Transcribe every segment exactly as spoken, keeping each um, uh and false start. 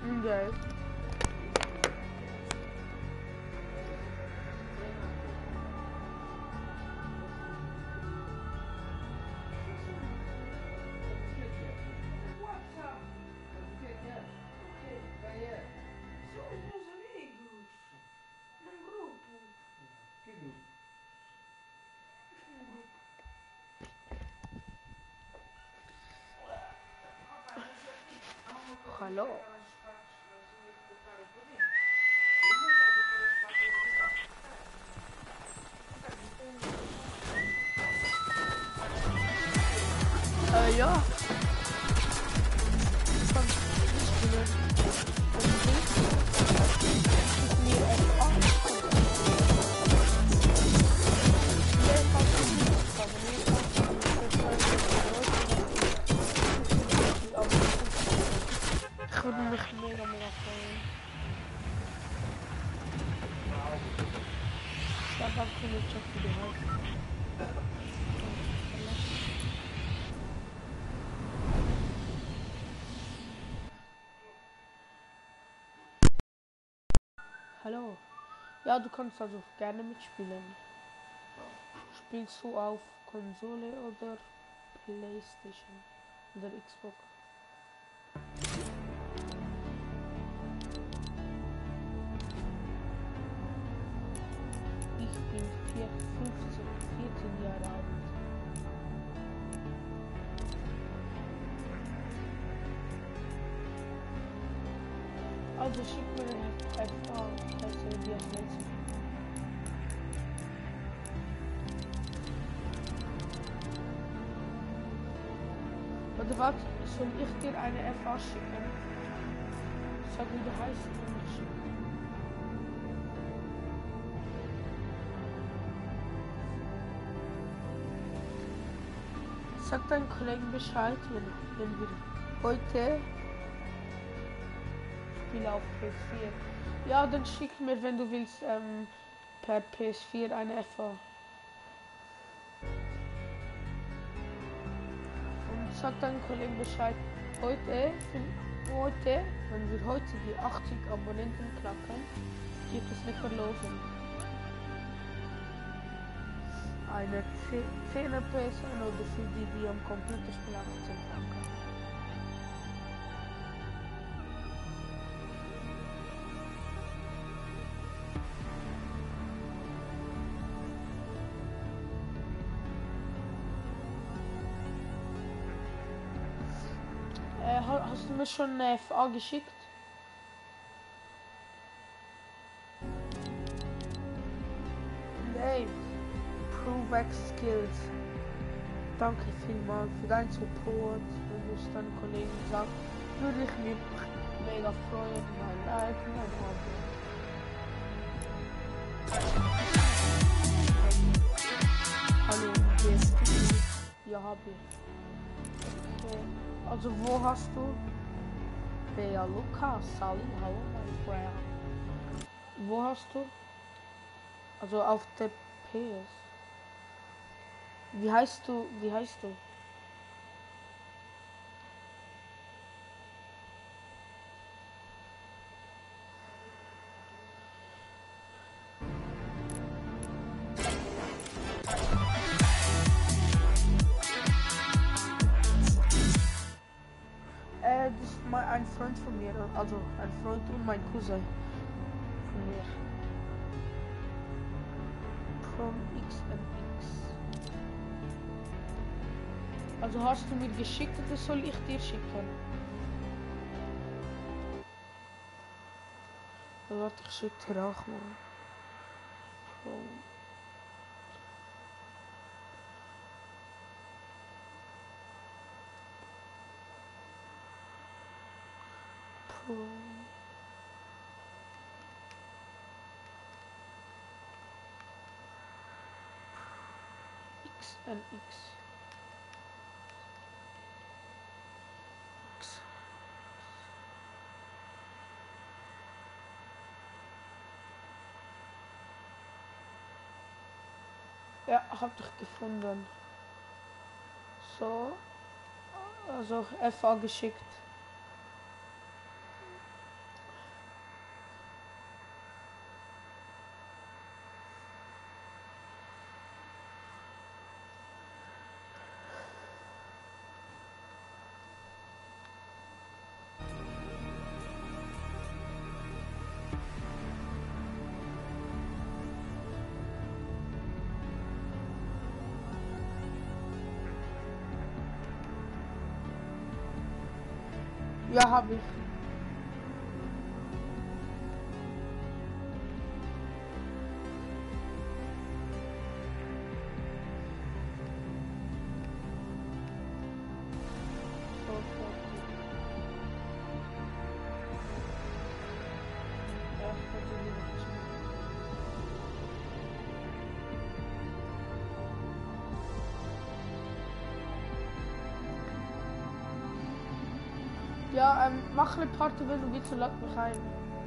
Geil. Hallo. Äh, ja. Komm, ich bin wenn du willst, schick mir F A. Nee, kannst du nicht. Aber nee, kannst du nicht. Das war nicht so aber ich würde mich mega, mega freuen. Ja, danke mir schon für die Hilfe. Hallo. Ja, du kannst also gerne mitspielen. Spielst du auf Konsole oder PlayStation oder Xbox? Ich bin fünfzehn, vierzehn Jahre alt. Also schick mir eine F A, also die Adresse. Oder was? Soll ich dir eine F A schicken? Sag, wie du heißt und ich schicke. Sag deinen Kollegen Bescheid, wenn, wenn wir heute spielen auf P S vier. Ja, dann schick mir, wenn du willst, ähm, per P S vier eine F A. Und sag deinen Kollegen Bescheid. Heute, heute, wenn wir heute die achtzig Abonnenten knacken, gibt es eine Verlosung. Eine zehner P S N oder für die, die am Computer spielen, achtzehn Franken. Äh, hast du mir schon eine F A geschickt? Nee. Provex Skills. Danke vielmals für deinen Support. Wenn du es deinen Kollegen sagst, würde ich mich mega freuen. Mein Like, mein Abo. Hallo, hier ist die. Ja, hab ich. Okay. Also, wo hast du? Bea Luca, Sally, hallo, mein Freund. Wo hast du? Also, auf der P S. Wie heißt du? Wie heißt du? Äh, das ist mal ein Freund von mir, also ein Freund und mein Cousin von mir. From X N X. Also hast du mir geschickt oder soll ich dir schicken? Warte, ich schicke dir auch mal. From From X N X. X. Ja, hab dich gefunden. So. Also F A geschickt. Ja, habe ich. So, fertig. Ja, ich kann sie nicht ziehen. Ja, ähm, mach eine Party, wenn du willst, und lad mich ein.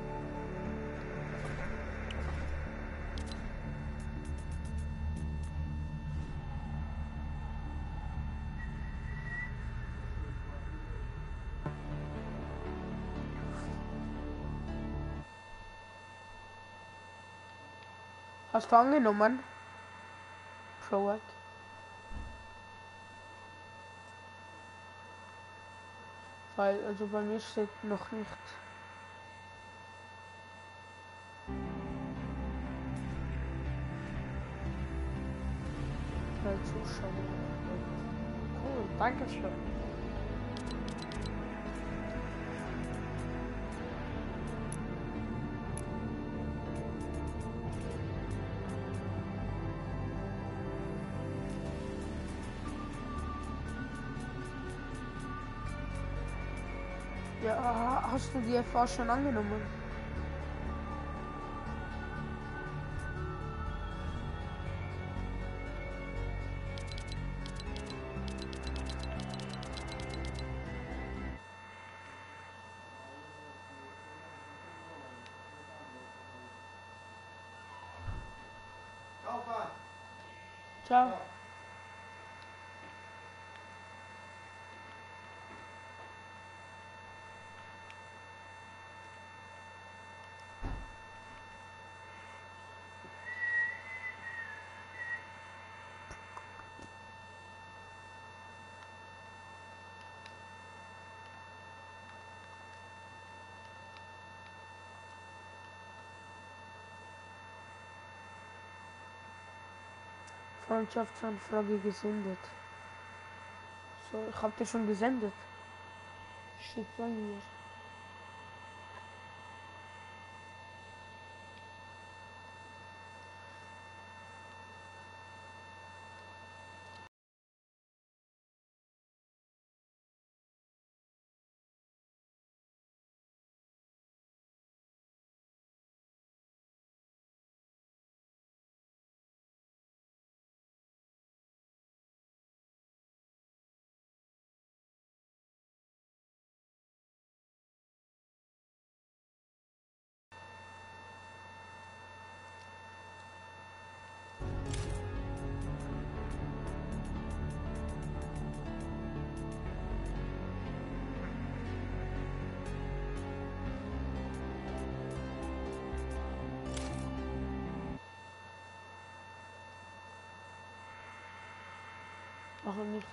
Hast du angenommen? Proac. Weil, also bei mir steht noch nicht. Drei Zuschauer. Cool, danke schön. Ja, hast du die F A schon angenommen? Ciao. Freundschaftsanfrage gesendet. So, ich hab dir schon gesendet. Steht bei mir. Warum nicht?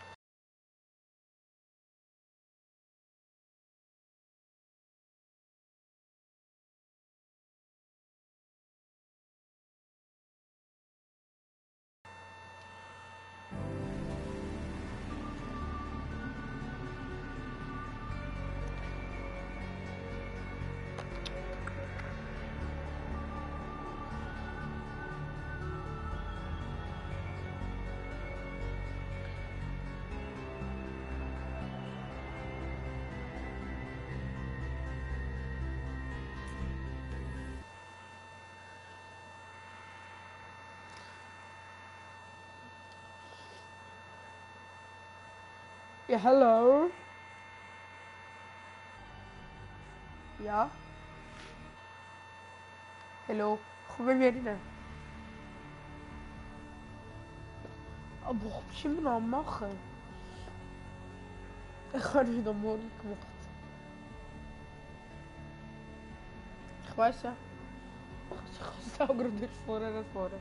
Ja, hallo. Ja. Hallo. Goed ben je erin? Aber ich hab immer noch am machen. Ich habe wieder morgen gemacht. Ich weiß ja. Ich kann es auch gerade nicht vorher erfahren.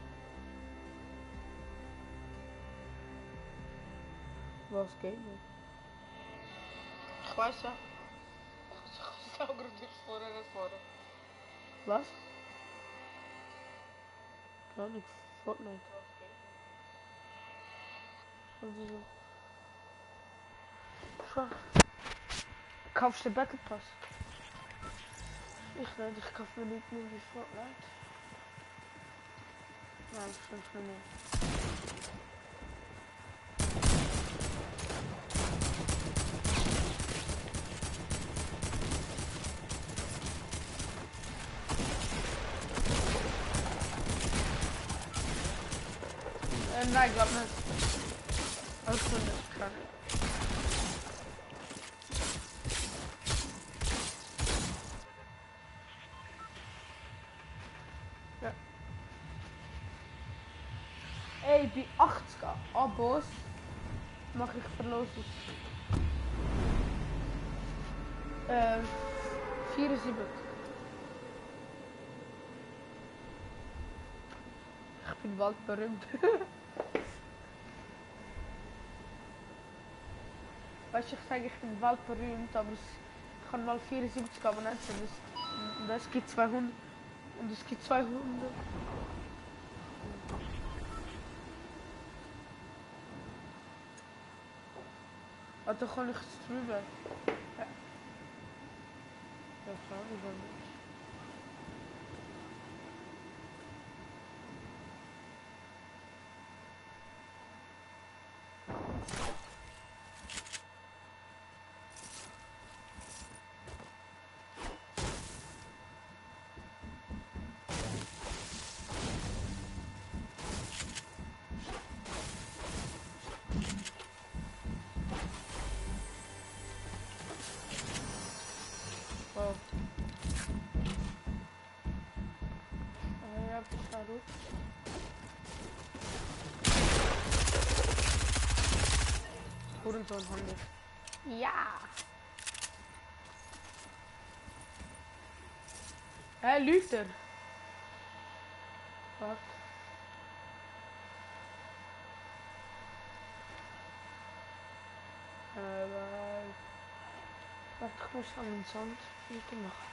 Was geht nicht? Ich weiß ja. Ich kann es auch gerade nicht vorher erfahren. Was? Gar nichts. Fortnite. Also so. Schau. Kaufst du den Battle Pass? Ich nicht, ich kaufe mir nicht nur die Fortnite. Nein, das stimmt schon nicht. Äh, nein, glaub nicht. Alles gut, ich kann nicht. Ja. Ey, bei achtzig Abos mache ich Verlosung. Ähm, vierundsiebzig. Ich bin bald berühmt. Weißt du, ich sage, ich bin weltberühmt, aber es, ich kann mal vierundsiebzig Abonnenten. Das, und es gibt zweihundert. Und es gibt zweihundert. Also kann ich streamen. Ja. Ja, klar, wieso nicht? Wow. Ah, ja, bis da hoch. Hurensohn haben wir. Ja! Hä, lügt er? Was? Äh, warte, ich muss an den Sand wieder machen.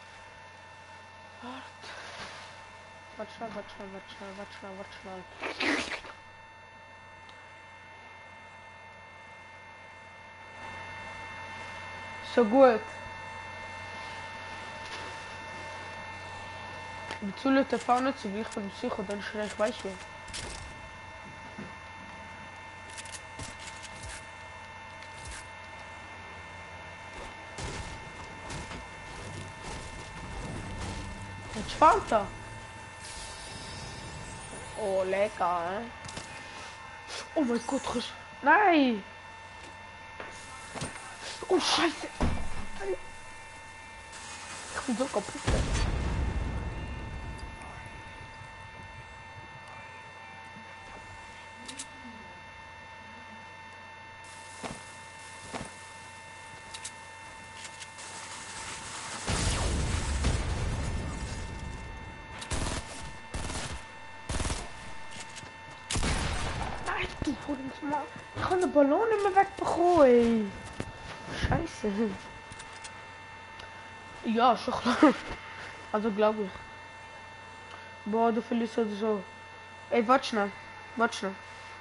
Warte. Warte schnell, warte schnell, warte schnell, warte schnell, warte schnell. So gut. Bezüglich Leute fahren nicht so wie ich bin Psycho, dann schnell ich weiß wie. Jetzt fahrt er. Oh, lecker, eh? Oh mein Gott, Chris. Nein! Oh, Scheiße! Ich bin so kaputt. Nein, du Mal. Ich kann den Ballon nicht mehr wegbekommen, ey. Scheiße. Ja, schon klar. Also glaube ich. Boah, du verlierst oder so. Ey, warte schnell. Warte schnell.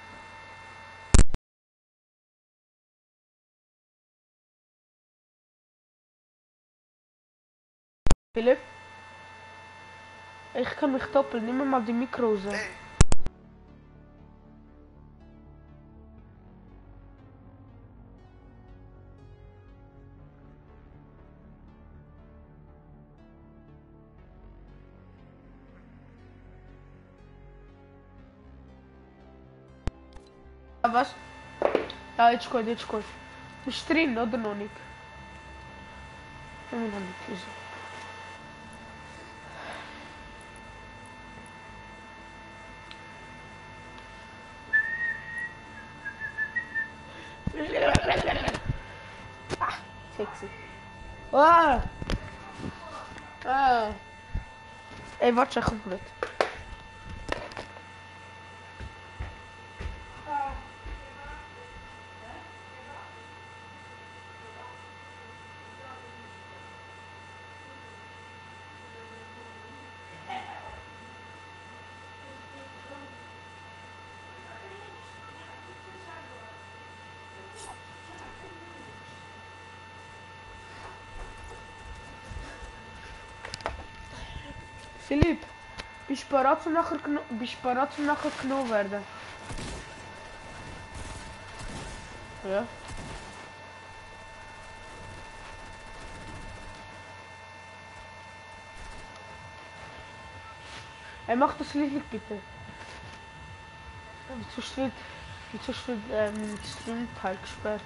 Philipp? Ich kann mich doppeln. Nimm mir mal die Mikro raus. Hey. Was? Ja, jetzt gut, jetzt gut. Bist du drin oder noch nicht? Ich bin noch nicht gewesen. Ah, sexy. Ah! Ah! Ey, warte, ich komplett. Philipp, bist du bereit, um nachher, geno- bist du bereit, um nachher genommen werden? Ja. Er macht das Licht bitte. Sonst wird, sonst wird ähm, das Streamteil gesperrt.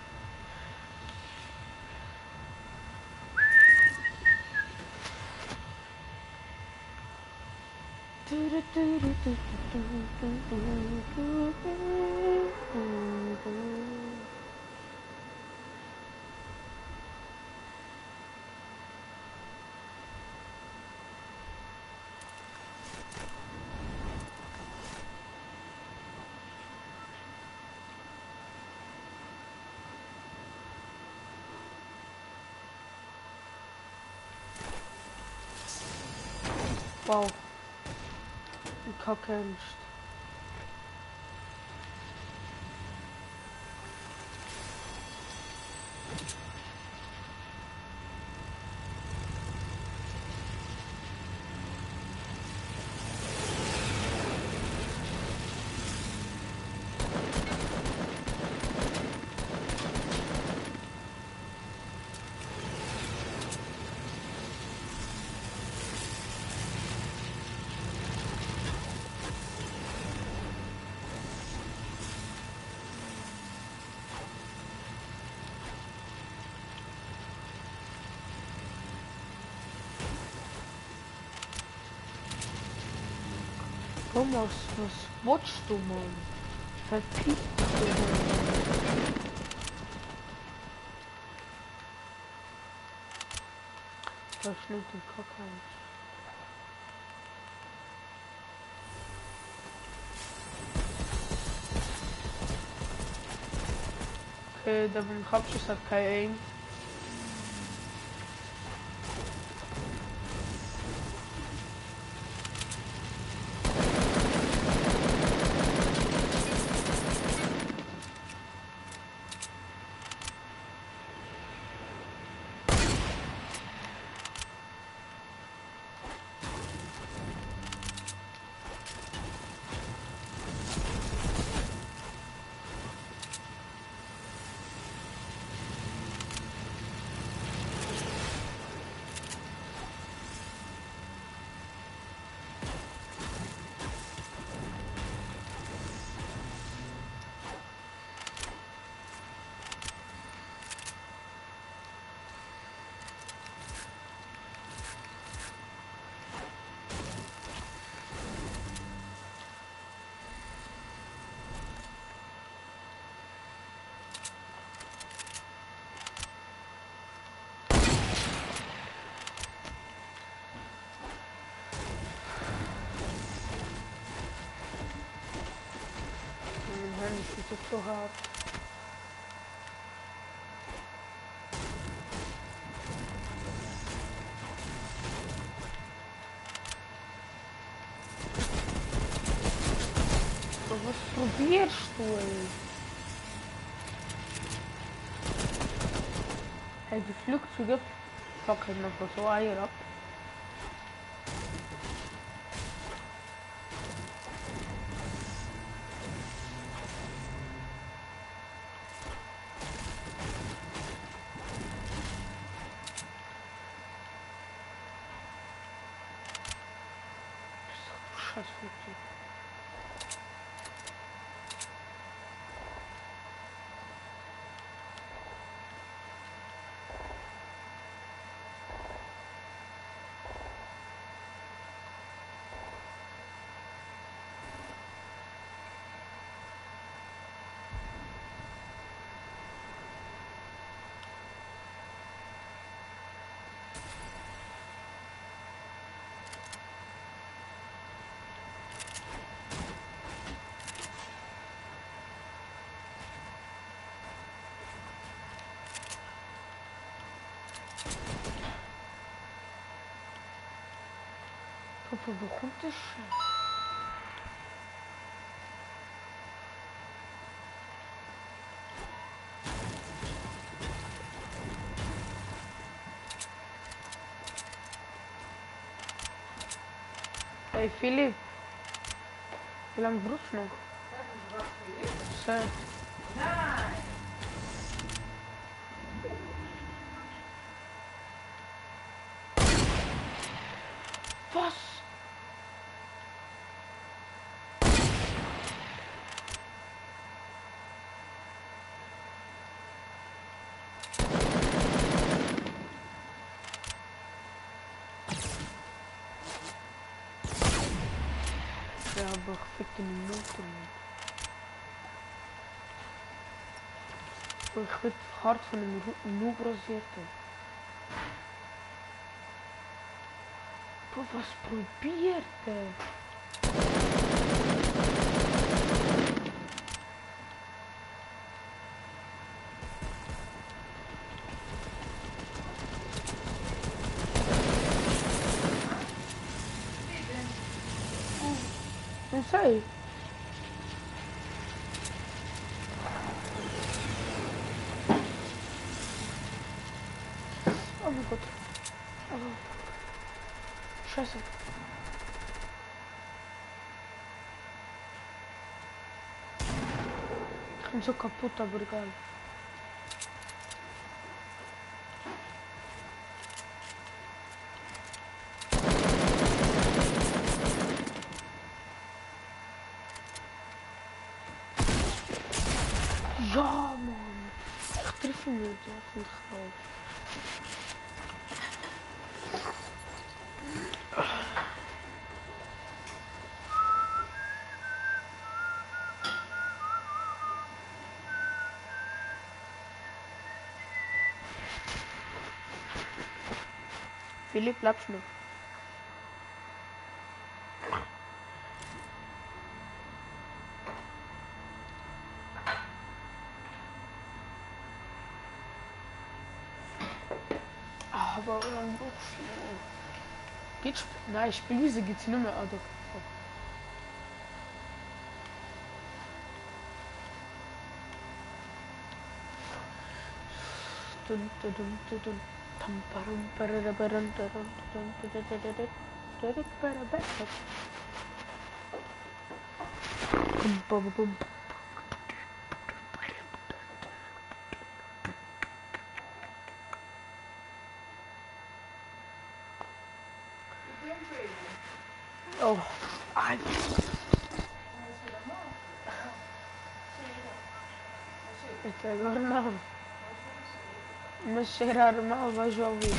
Wow. Die Kacke nicht. Thomas, was watchst du, Mann? Verpiss dich, Mann. Da schnell den Kacke aus. Okay, der Hauptschuss hat kein Aim. Das ist so hart. So, was probierst du, ey? Hey, die Flugzeuge fucken einfach so Eier ab. Scheiß Flugzeug. Papa, wo kommt das schon? Hey Philipp, wie lange brauchst du noch? Zehn. Nein! Was? Ja, aber ich fick den Motor nicht. Ich will hart von einem Noob rasiert. Bro, was probiert der? Não sei. Oh mein Gott. Oh. Scheiße. Ich bin so kaputt, aber egal. Ja, Mann. Ich treffe ihn nicht. Ja, finde ich auch. Philipp, bleibst du noch? Aber dann brauchst du. Geht's? Nein, Spielwiese geht's nicht mehr. Also, dun, dun, dun, dun, dun. Pam, parum, pararabaram, tarum, dun, dun, dun, dun, dun, dun, dun, dun, parabam. Bum, bum, bum. Oh, ai. Até agora não. Mas cheirar mal vais ouvir.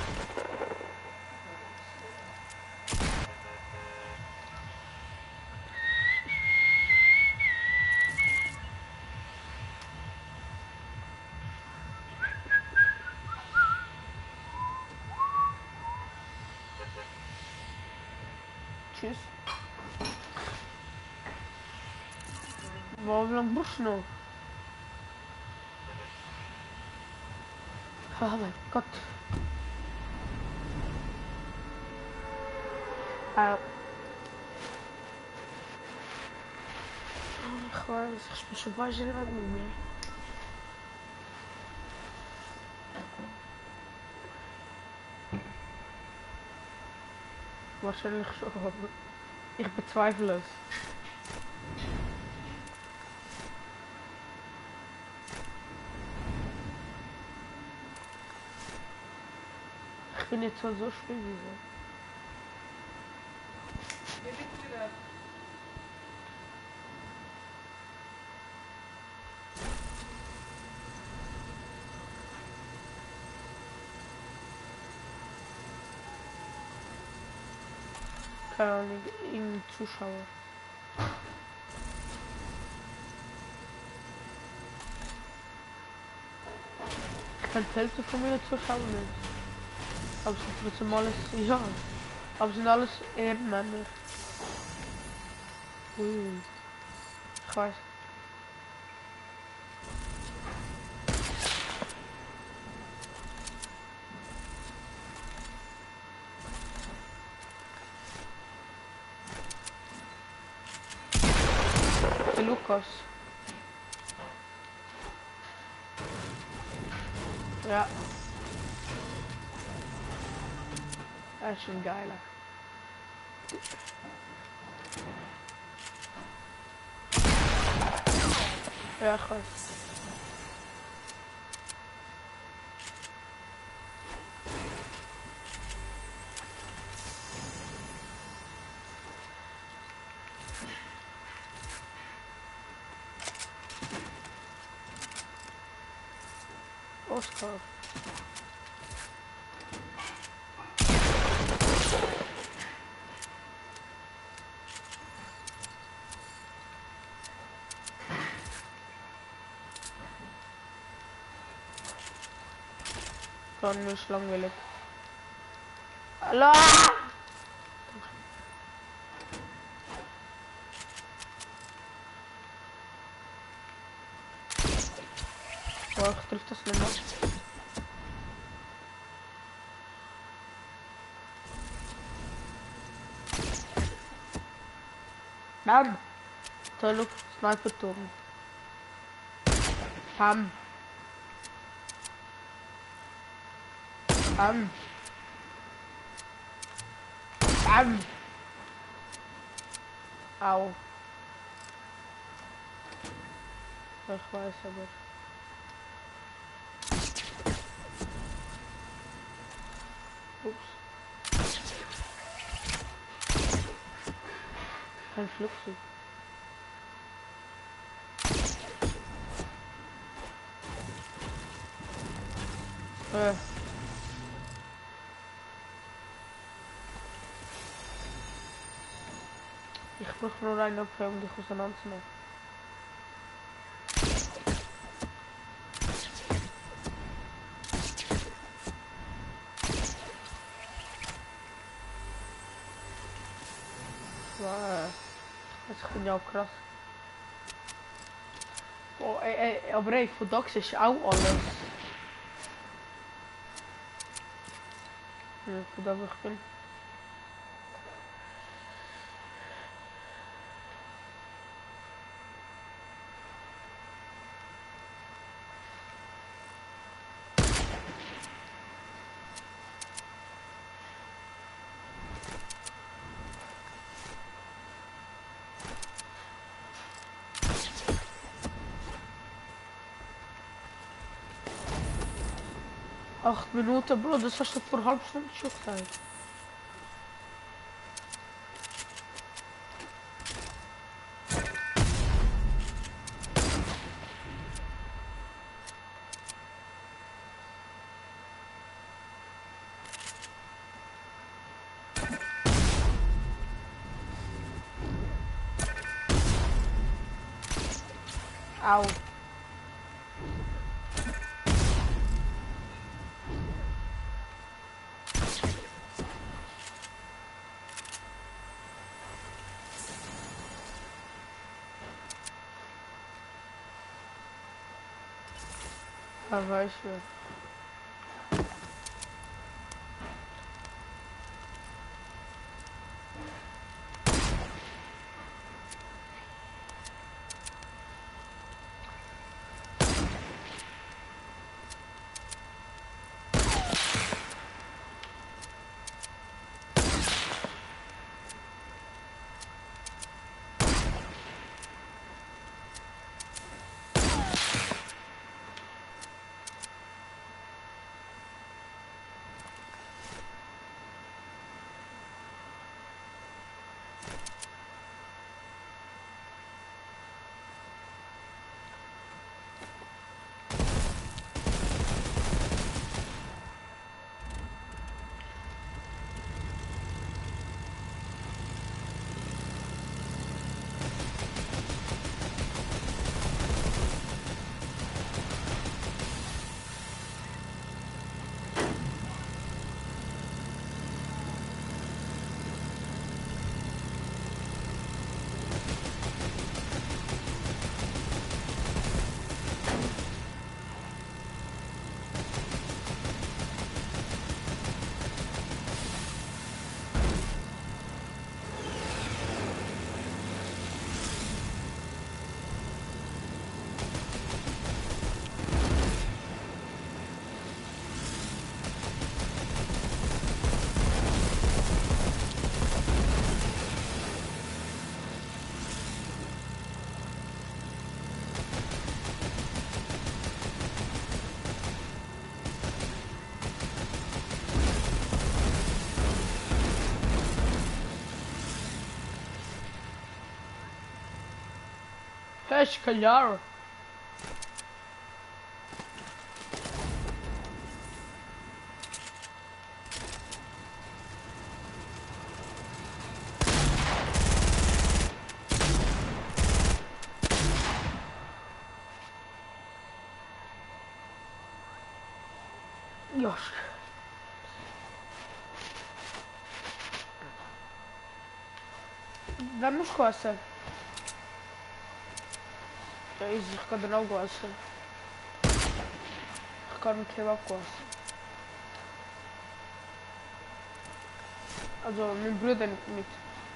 Tschüss. Warum lang brauchst du noch? Oh mein Gott. Ah. Ich weiß, ich bin schon bald mit mir. Wahrscheinlich schon, aber ich bezweifle es. Ich bin jetzt zwar so schlimm wie so. Keine Ahnung, irgendein Zuschauer. Ich kann Hälfte von mir Zuschauer nicht. Aber es sind trotzdem alles, ja. Aber es sind alles Ehrenmänner. Ui. Ich weiß. Der Lukas. Ja. Er ist schon geiler. Ja, ich weiß. Oscar. Dann ist langweilig. Allah! Boah, ich triff das nicht mehr. Bam! So, look, Sniper-Turm. Bam! Bam! Bam! Au. Ich weiß aber. Ups. Kein Flugzeug. Äh. Ich brauche nur einen Opfer, um dich auseinanderzunehmen. Wow. Das finde ich auch krass. Oh, ey, ey, aber ey, von Dogs ist auch alles. Ja, von da wo ich bin. Acht Minuten, Bro, das hast du vor einer halben Stunde schon gesagt. Au. Ja, weiß ich. Fecha, calhar. Josh. Vamos coça. Ja, ich kann dann auch coça. Ich kann mit Kebab coça. Also, mein Bruder nimmt mit.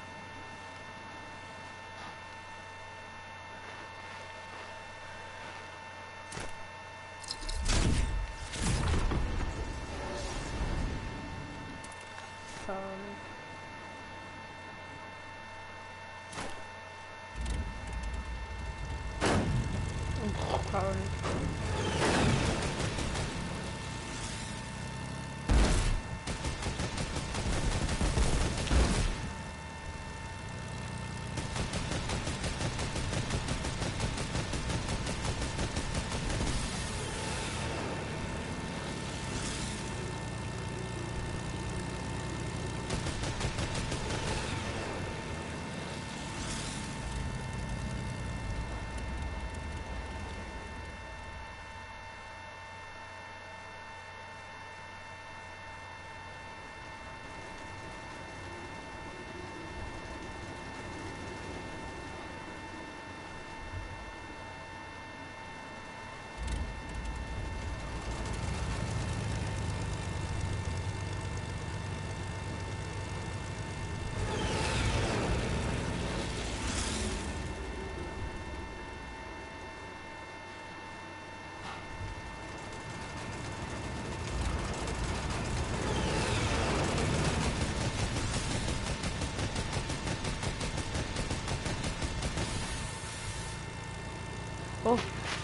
Oh.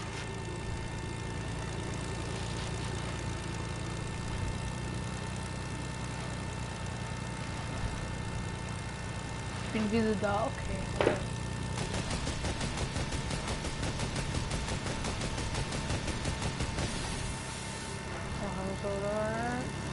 Ich bin wieder da, okay. Machen wir so, oder?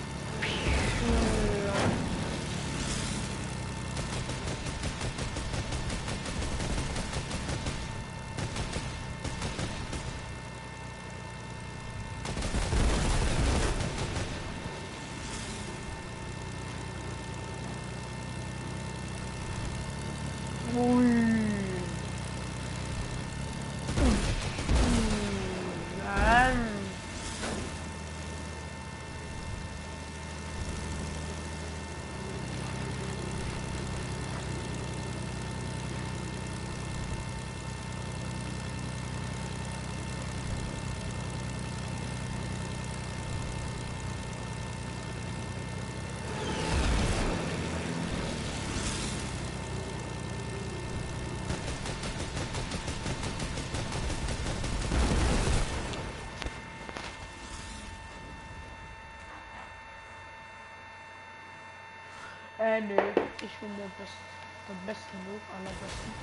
Äh, nö. Ich bin der Best, der beste Noob allerbesten.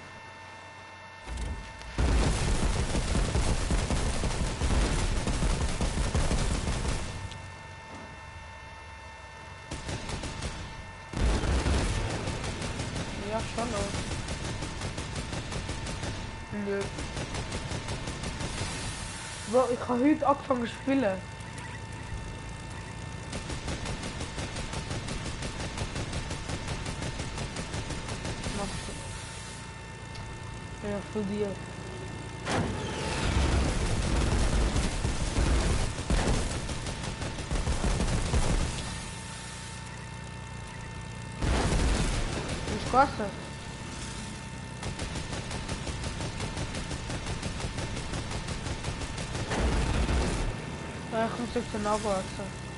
Ja, schon auch. Nö. Bro, ich habe heute angefangen zu spielen. Ja, für dir. Was kostet? Ja, ich muss jetzt den abwarten.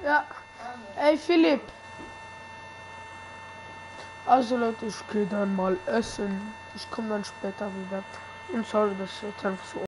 Ja. Ey, Philipp. Also Leute, ich gehe dann mal essen. Ich komme dann später wieder. Und sorry, dass ich jetzt einfach so